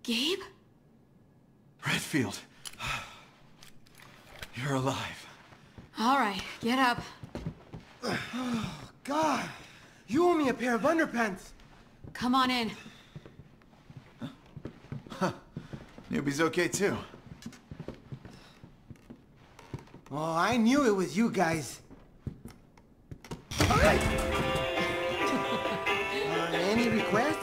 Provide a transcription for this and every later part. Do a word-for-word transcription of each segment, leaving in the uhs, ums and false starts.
Gabe? Redfield. You're alive. All right, get up. Oh, God! You owe me a pair of underpants! Come on in. Huh. Newbie's okay too. Oh, I knew it was you guys. uh, any requests?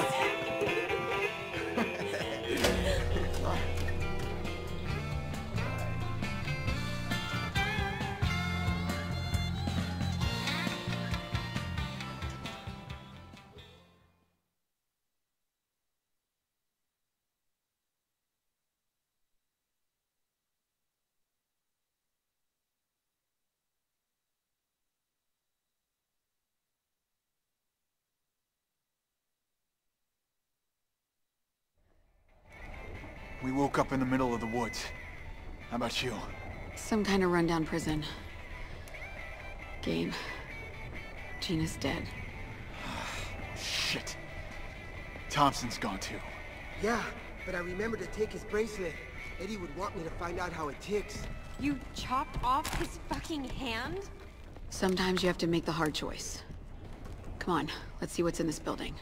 We woke up in the middle of the woods. How about you? Some kind of rundown prison. Gabe. Gina's dead. Shit. Thompson's gone too. Yeah, but I remember to take his bracelet. Eddie would want me to find out how it ticks. You chopped off his fucking hand? Sometimes you have to make the hard choice. Come on, let's see what's in this building.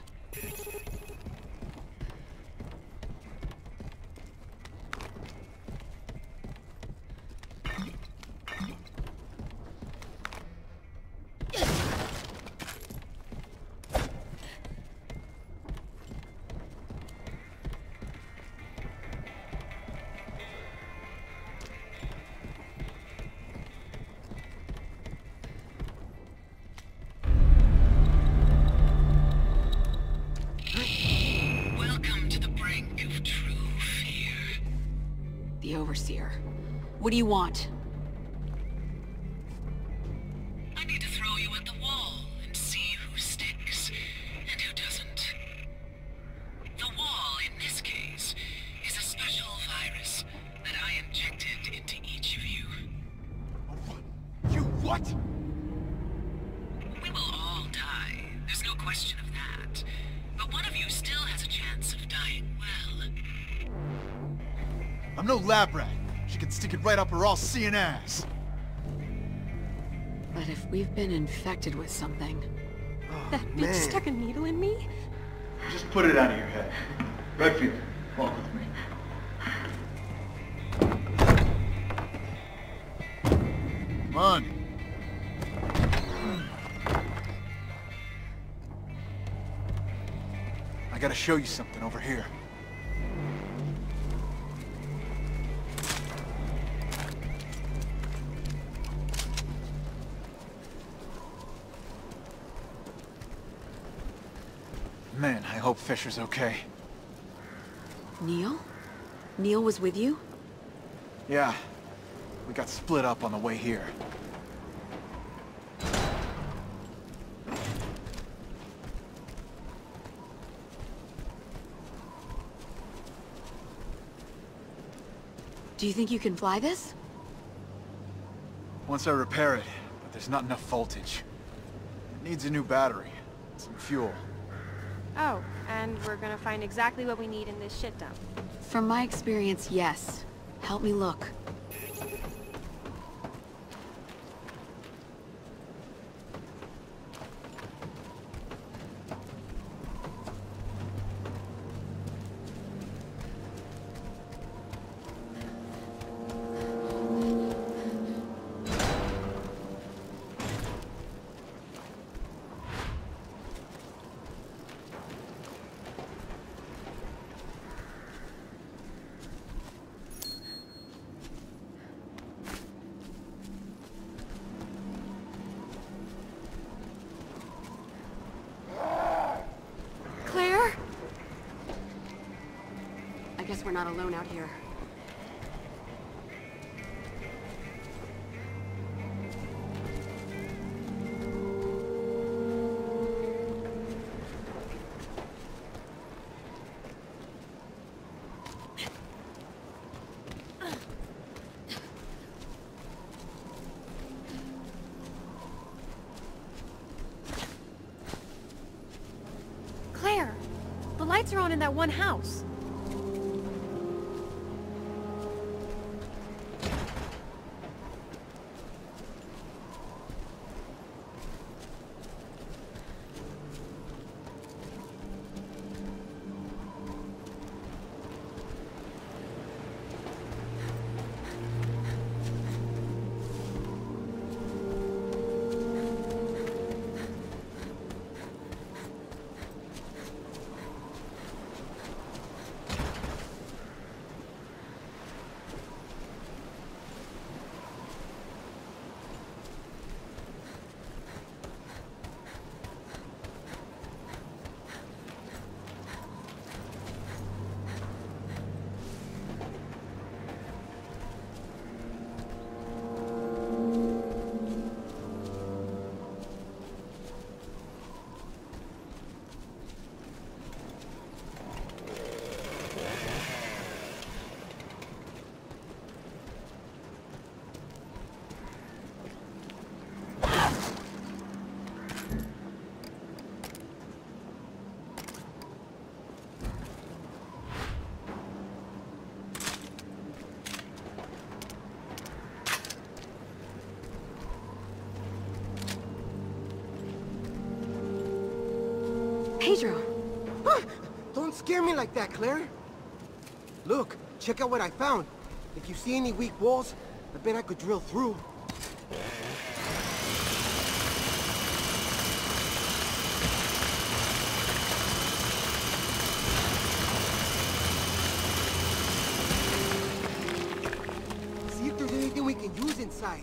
The Overseer. What do you want? I need to throw you at the wall and see who sticks and who doesn't. The wall, in this case, is a special virus that I injected into each of you. You what? We will all die. There's no question of that. But one of you still has a chance of dying well. I'm no lab rat. She can stick it right up her all-seeing ass. But if we've been infected with something... Oh, That bitch man. stuck a needle in me? Just put it out of your head. Redfield, walk with me. Come on. I gotta show you something over here. Man, I hope Fisher's okay. Neil? Neil was with you? Yeah. We got split up on the way here. Do you think you can fly this? Once I repair it, but there's not enough voltage. It needs a new battery, some fuel. Oh, and we're gonna find exactly what we need in this shit dump. From my experience, yes. Help me look. I guess we're not alone out here. Claire! The lights are on in that one house. Pedro. Don't scare me like that, Claire. Look, check out what I found. If you see any weak walls, I bet I could drill through. See if there's anything we can use inside.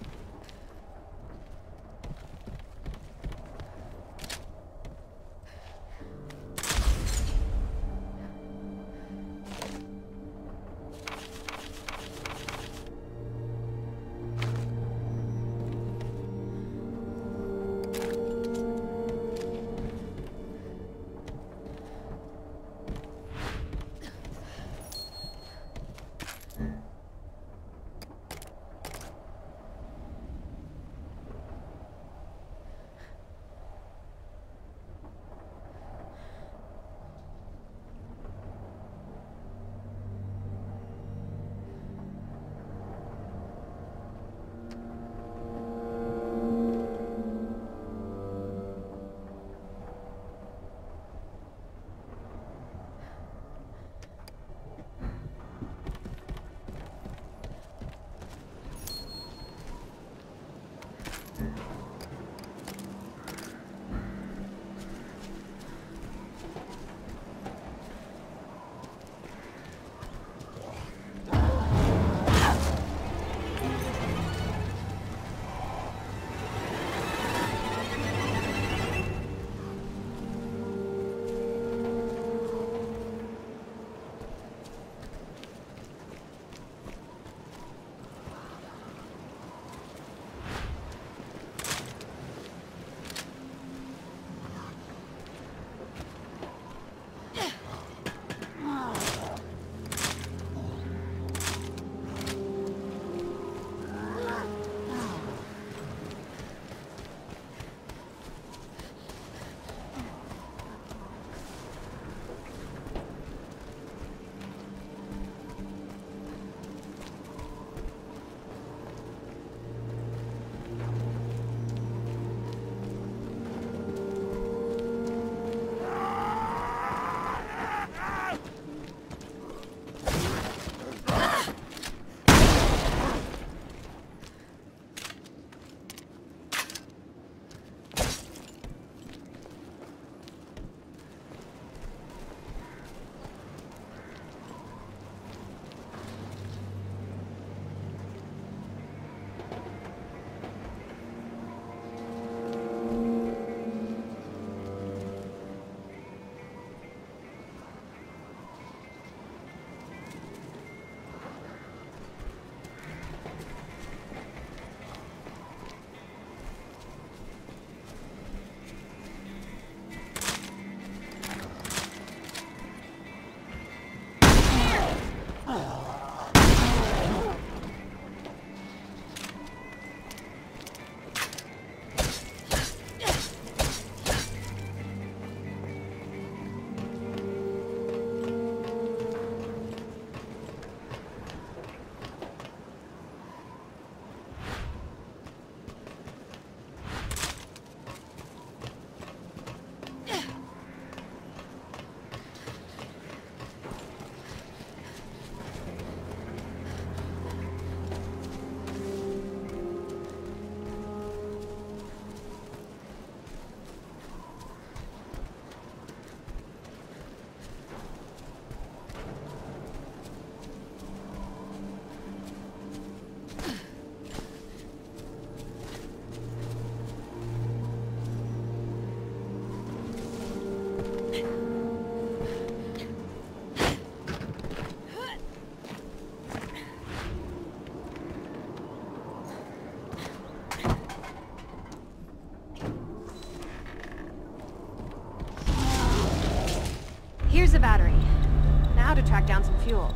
Here's a battery. Now to track down some fuel.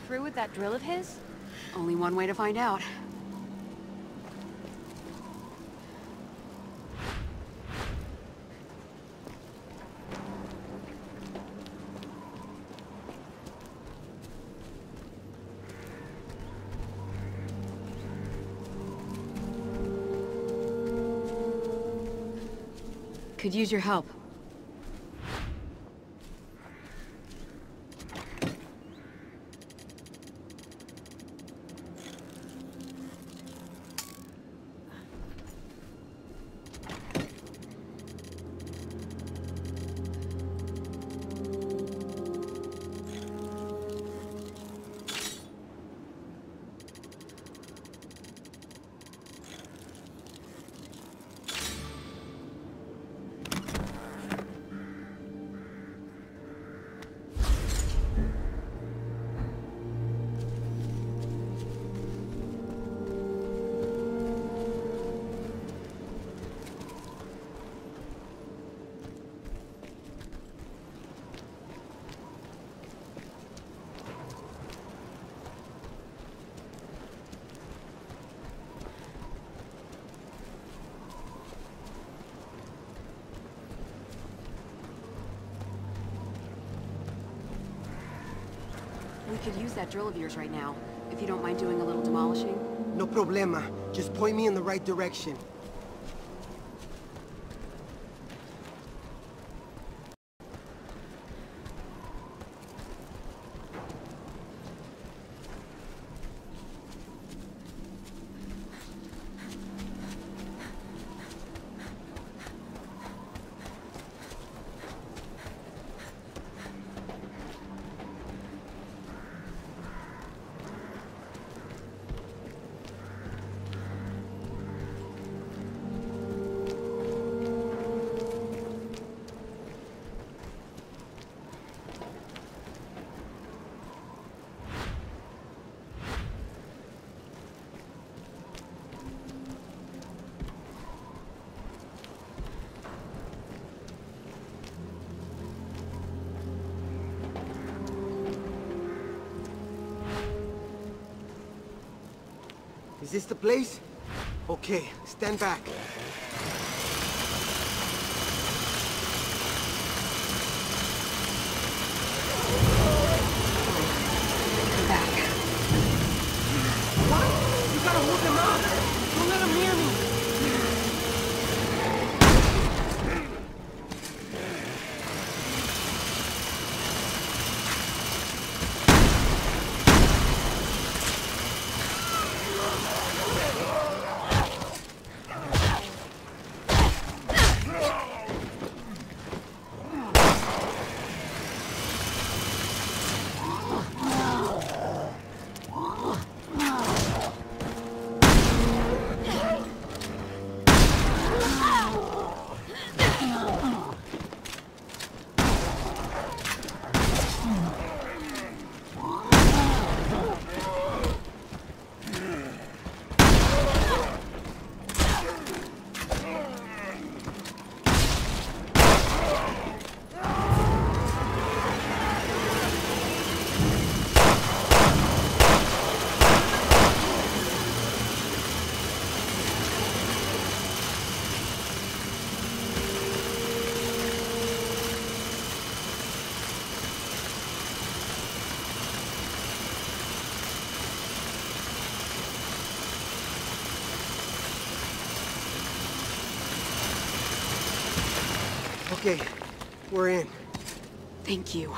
through with that drill of his? Only one way to find out. Could use your help. We could use that drill of yours right now, if you don't mind doing a little demolishing. No problema. Just point me in the right direction. Is this the place? Okay, stand back. Come back. What? You gotta hold them up! Don't let them near me! Okay, we're in. Thank you.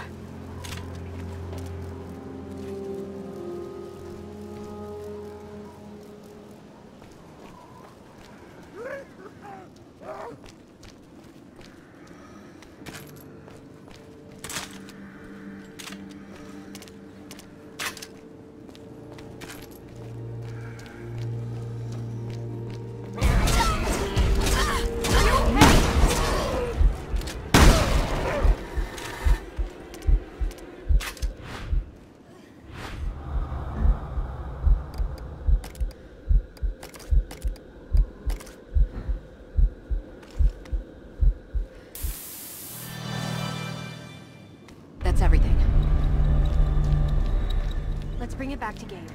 back to Gabe.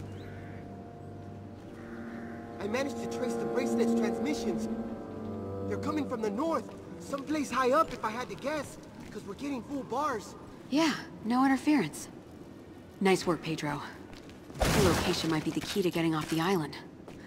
I managed to trace the bracelet's transmissions. They're coming from the north, someplace high up if I had to guess, because we're getting full bars. Yeah, no interference. Nice work, Pedro. Your location might be the key to getting off the island.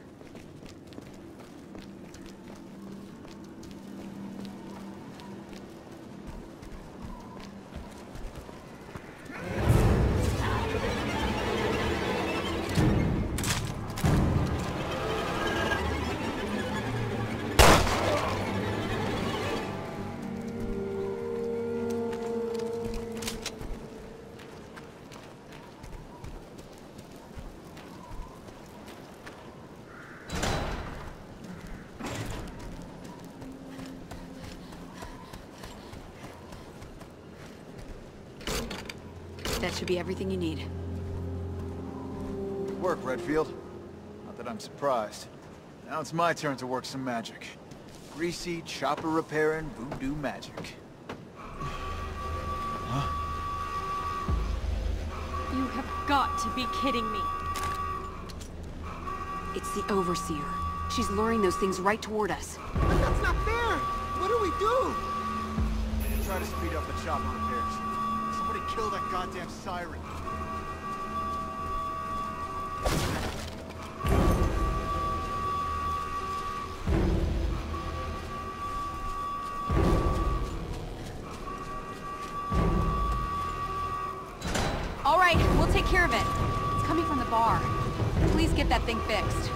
That should be everything you need. Good work, Redfield. Not that I'm surprised. Now it's my turn to work some magic. Greasy, chopper repairing, voodoo magic. Huh? You have got to be kidding me. It's the Overseer. She's luring those things right toward us. But that's not fair! What do we do? Try to speed up the chopper repairs. Somebody kill that goddamn siren. All right, we'll take care of it. It's coming from the bar. Please get that thing fixed.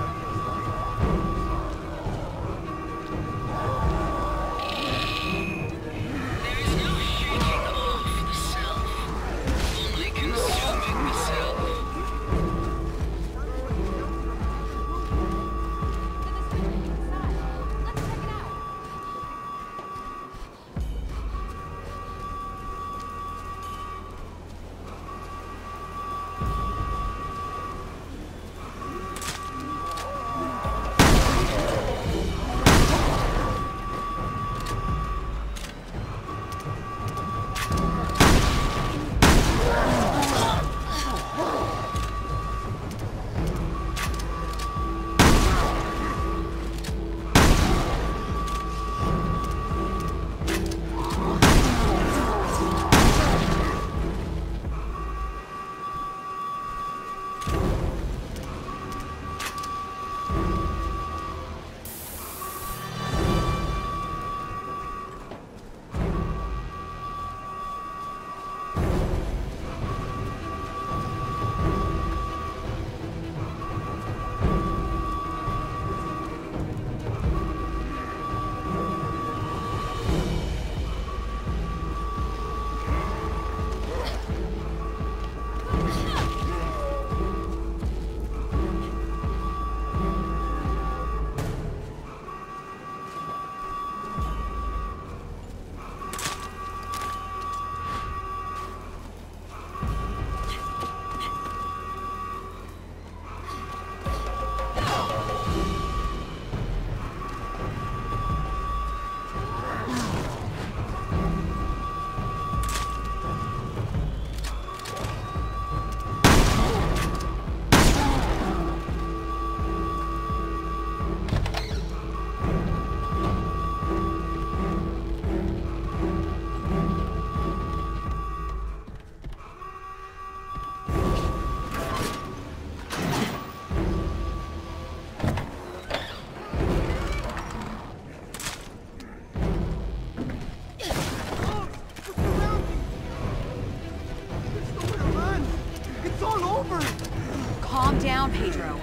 Calm down, Pedro.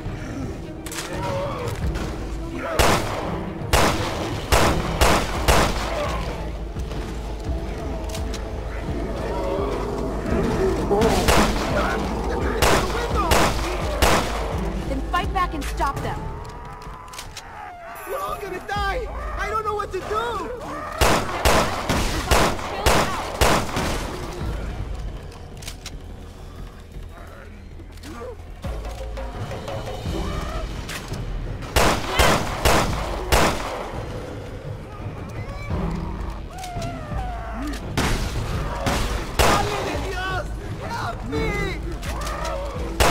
Then fight back and stop them. We're all gonna die! I don't know what to do! Help me!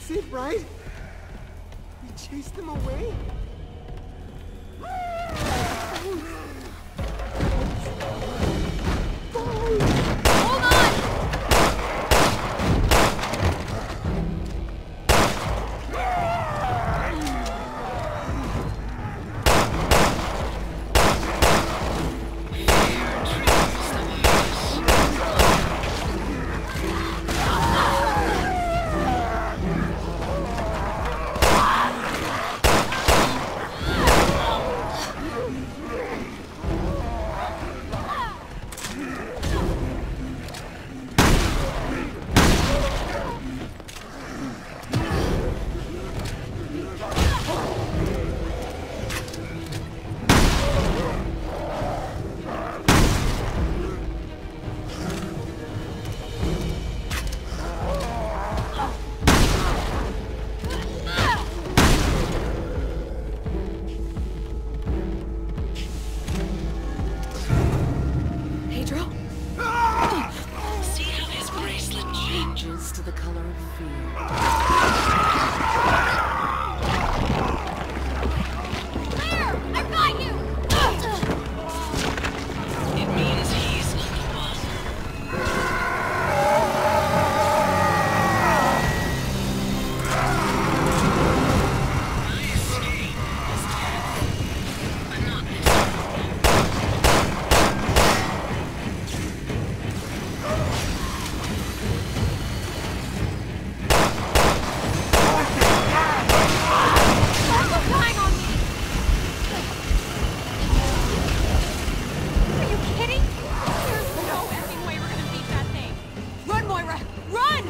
That's it, right? We chased them away? Hold on! Pedro? See how his bracelet changes to the color of fear. Claire! I've got you! It means he's not the one. My escape was terrible, but not this one. Relying on me! Are you kidding? There's no effing way we're gonna beat that thing! Run, Moira! Run!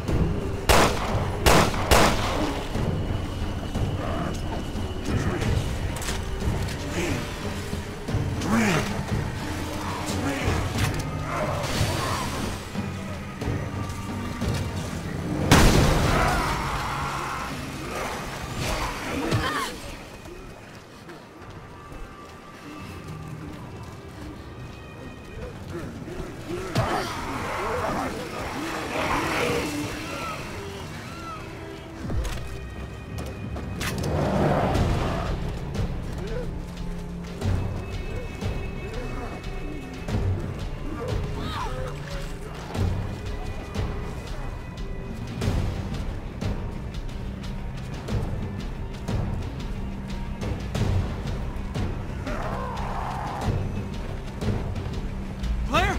Claire!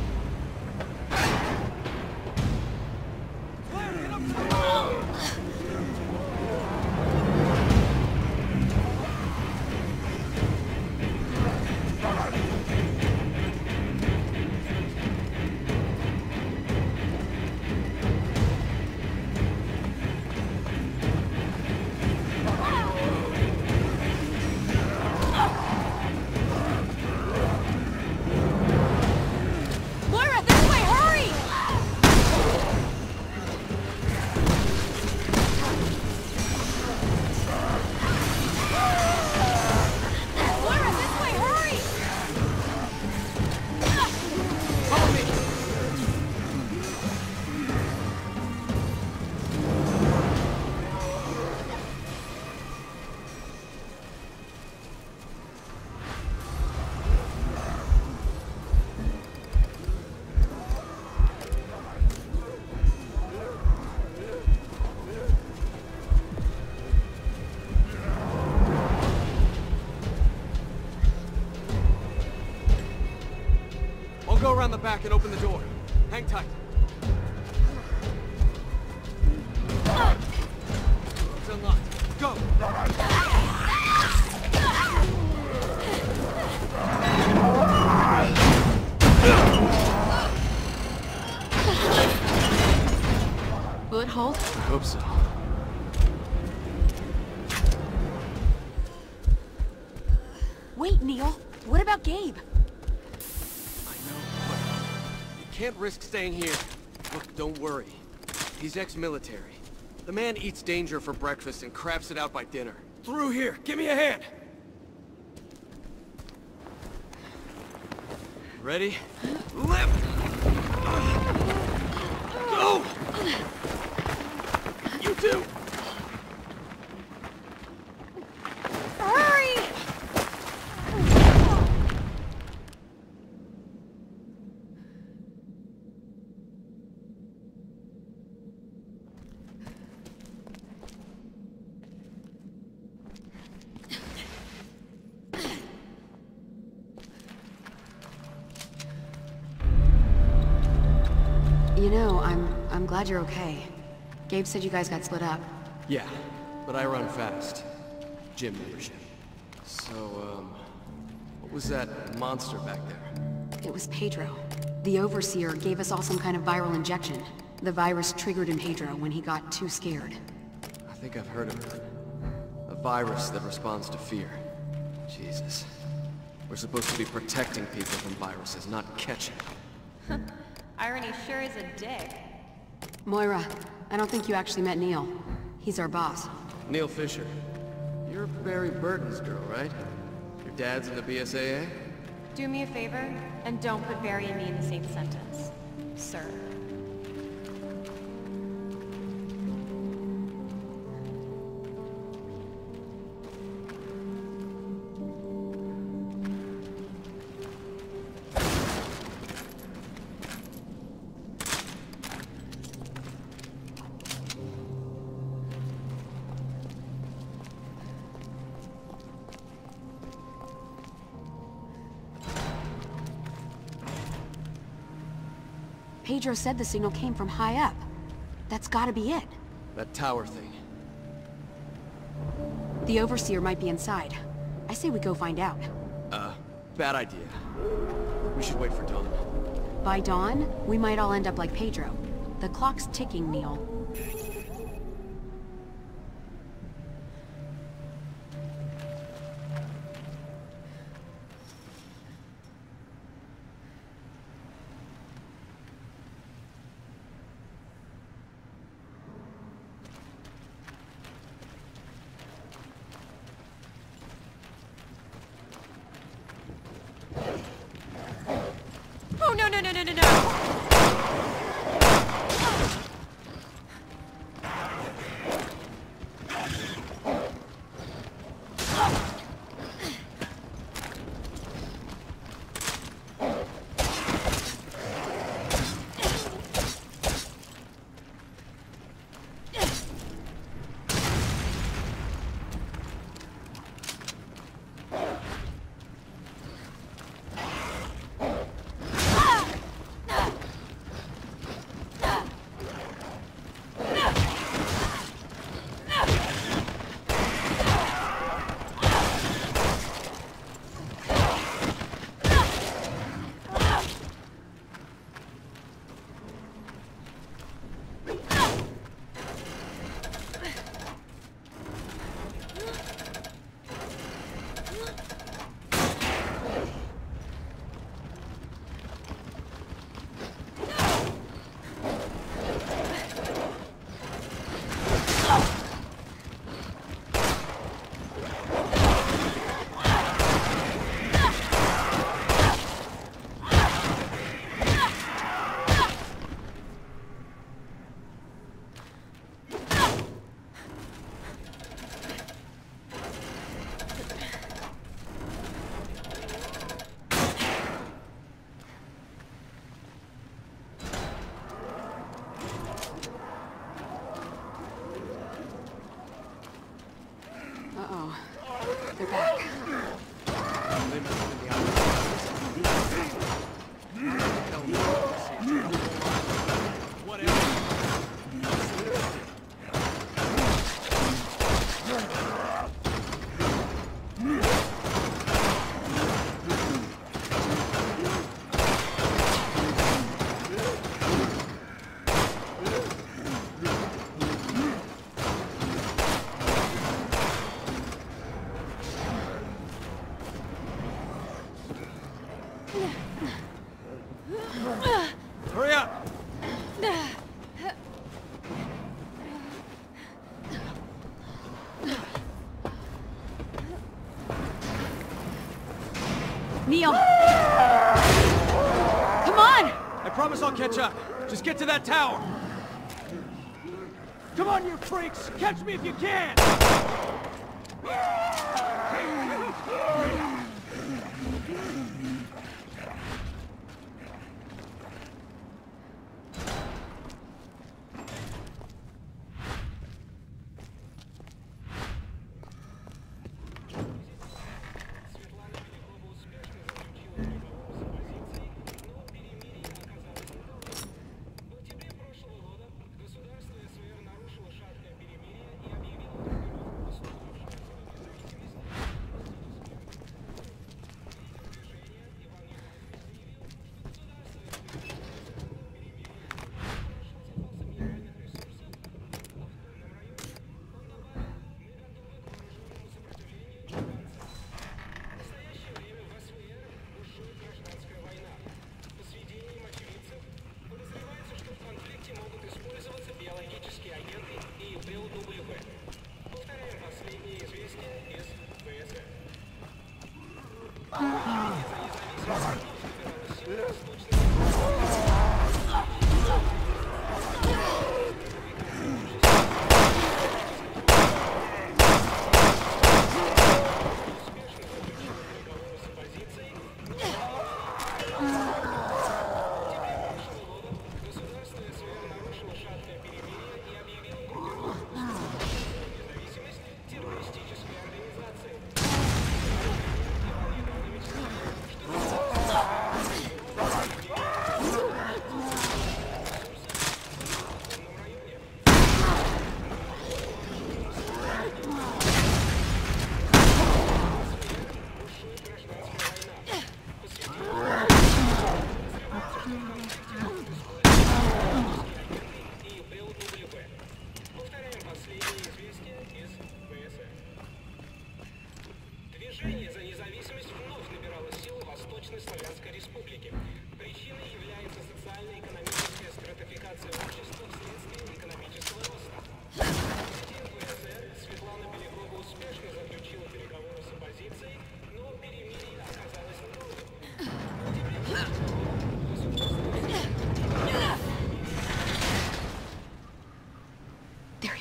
Moira, this way, hurry! Moira, this way, hurry! Follow me! I'll go around the back and open the door. Hang tight. It's unlocked. Go! Foothold? Hope so. Wait, Neil. What about Gabe? I know, but you can't risk staying here. Look, don't worry. He's ex-military. The man eats danger for breakfast and craps it out by dinner. Through here! Give me a hand! Ready? Lift! Go! You too! You know, I'm... I'm glad you're okay. Gabe said you guys got split up. Yeah, but I run fast. Gym membership. So, um... what was that monster back there? It was Pedro. The Overseer gave us all some kind of viral injection. The virus triggered in Pedro when he got too scared. I think I've heard of it. A virus that responds to fear. Jesus. We're supposed to be protecting people from viruses, not catching them. Irony sure is a dick. Moira, I don't think you actually met Neil. He's our boss. Neil Fisher. You're Barry Burton's girl, right? Your dad's in the B S A A? Do me a favor, and don't put Barry and me in the same sentence, sir. Pedro said the signal came from high up. That's gotta be it. That tower thing. The Overseer might be inside. I say we go find out. Uh, bad idea. We should wait for dawn. By dawn, we might all end up like Pedro. The clock's ticking, Neil. Oh, no, no, no, no, no, no! Uh-oh. They're back. They must have been the outside. Whatever. Hurry up! Neil! Come on! I promise I'll catch up. Just get to that tower. Come on, you freaks! Catch me if you can!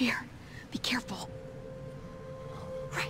here. Be careful. Right.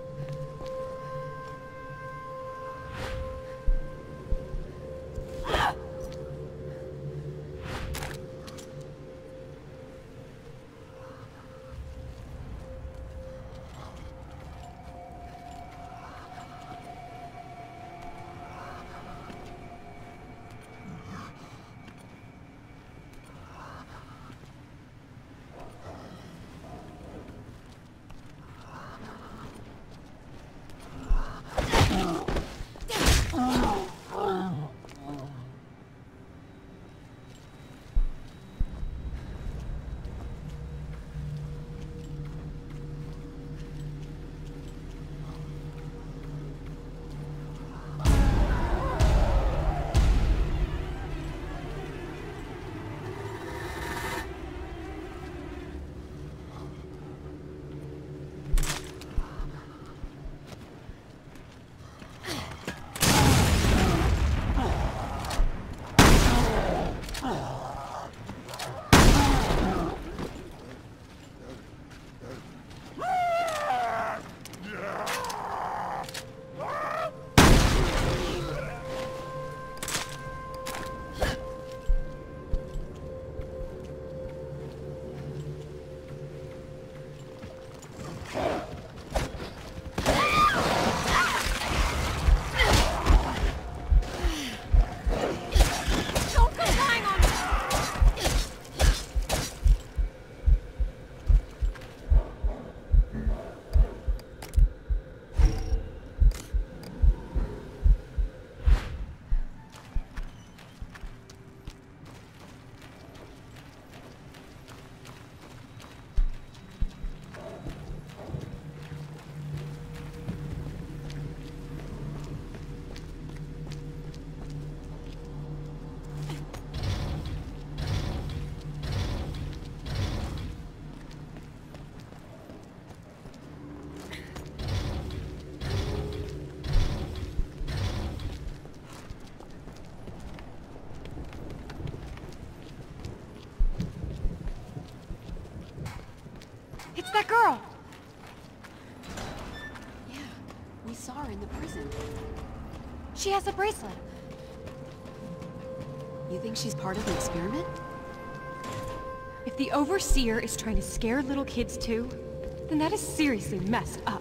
It's that girl! Yeah, we saw her in the prison. She has a bracelet. You think she's part of the experiment? If the Overseer is trying to scare little kids too, then that is seriously messed up.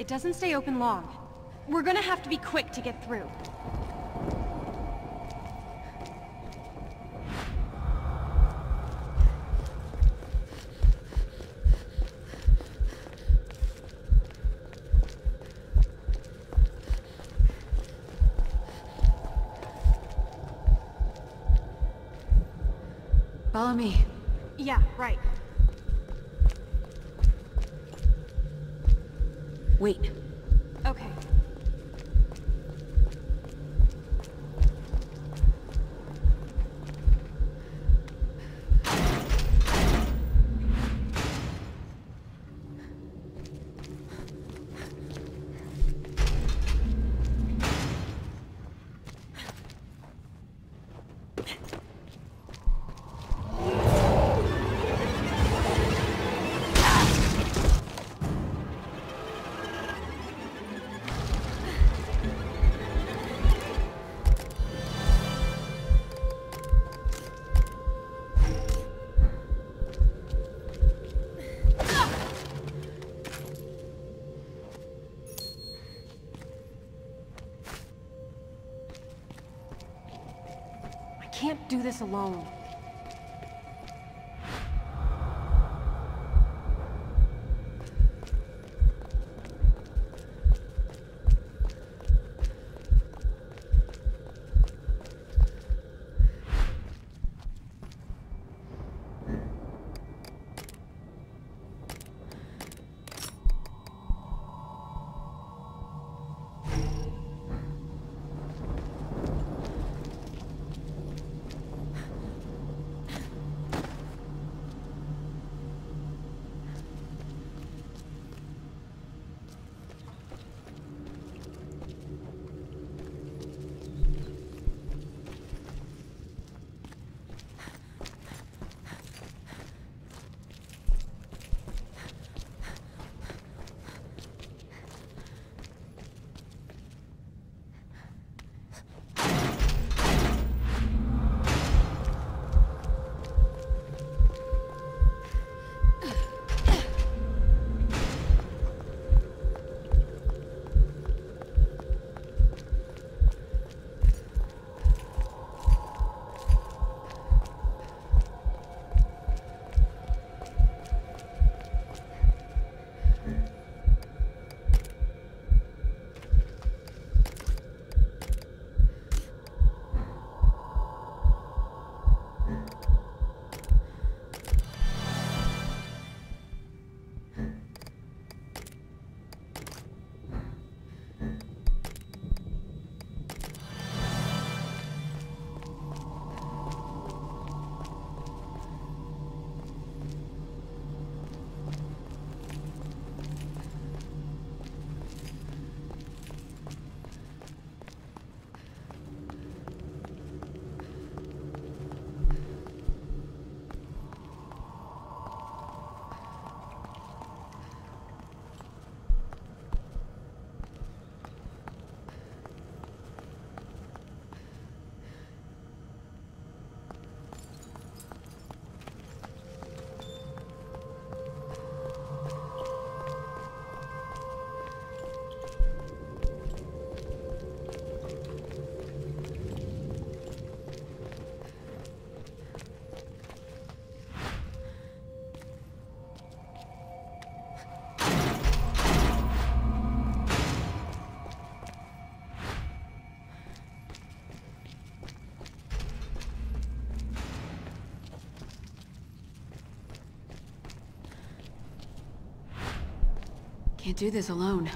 It doesn't stay open long. We're gonna have to be quick to get through. Follow me. Yeah, right. Wait. Okay. I can't do this alone. Can't do this alone.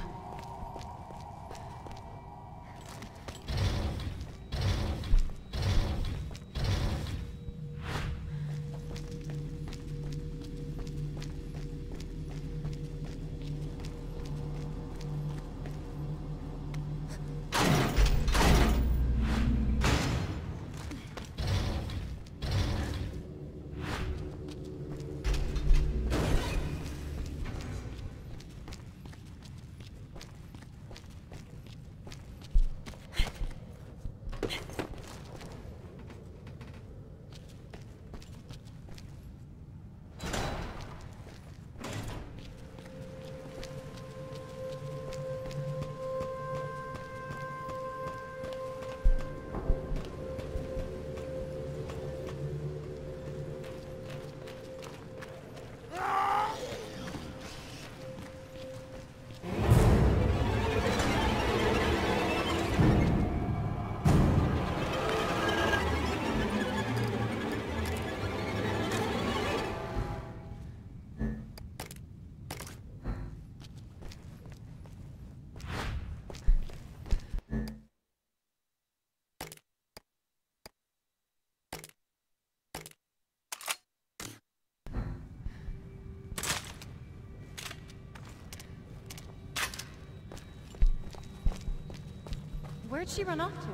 Where'd she run off to?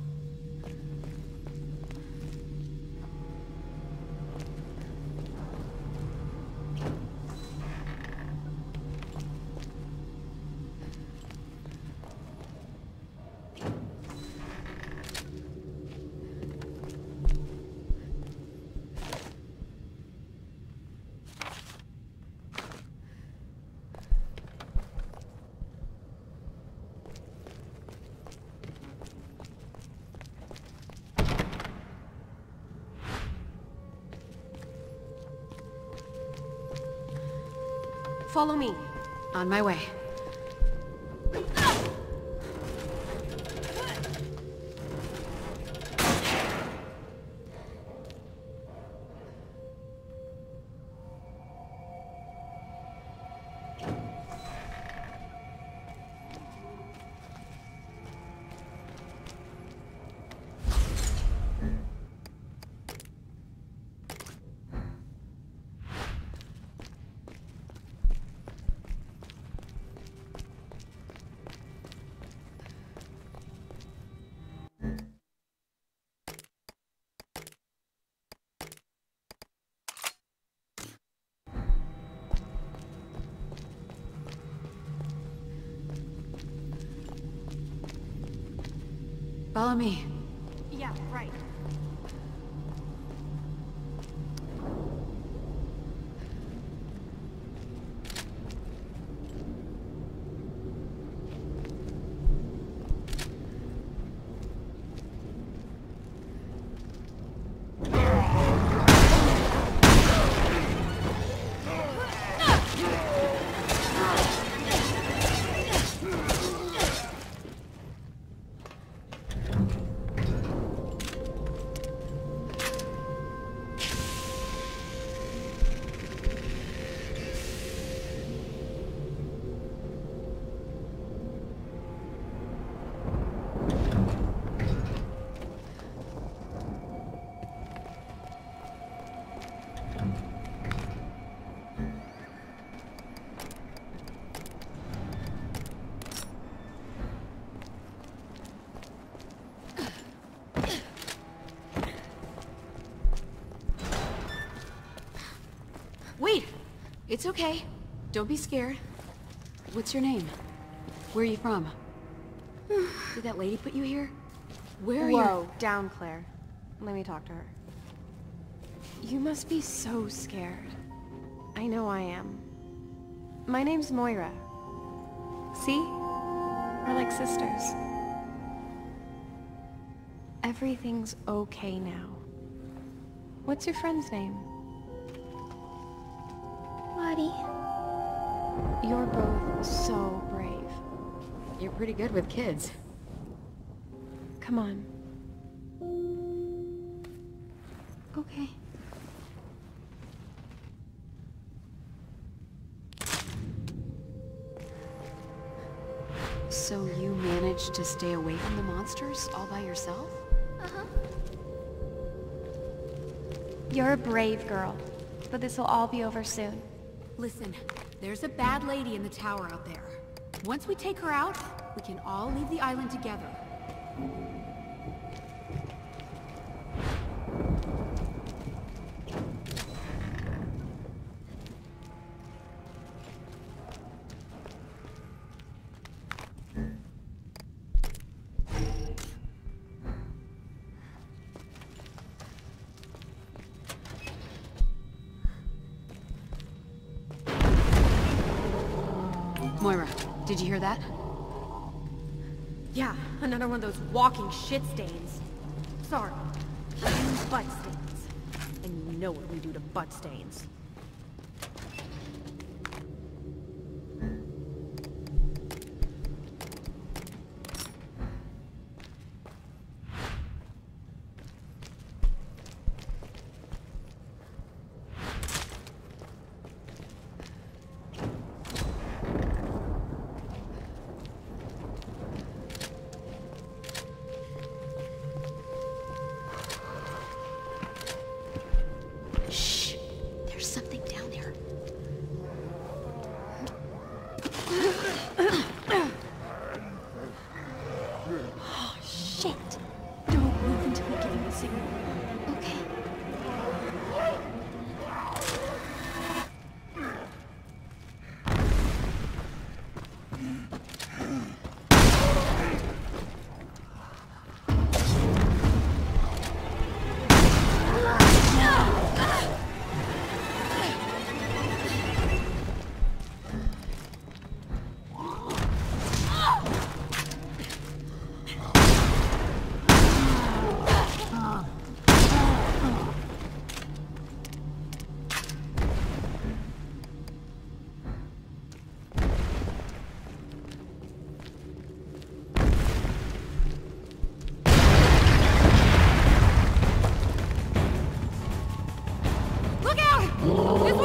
Follow me. On my way. Follow me. Yeah, right. Wait! It's okay. Don't be scared. What's your name? Where are you from? Did that lady put you here? Where are you? Whoa, down, Claire. Let me talk to her. You must be so scared. I know I am. My name's Moira. See? We're like sisters. Everything's okay now. What's your friend's name? Lottie. You're both so brave. You're pretty good with kids. Come on. Okay. So you managed to stay away from the monsters all by yourself? Uh-huh. You're a brave girl, but this will all be over soon. Listen, there's a bad lady in the tower out there. Once we take her out, we can all leave the island together. Moira, did you hear that? Yeah, another one of those walking shit stains. Sorry. Butt stains. And you know what we do to butt stains. This way!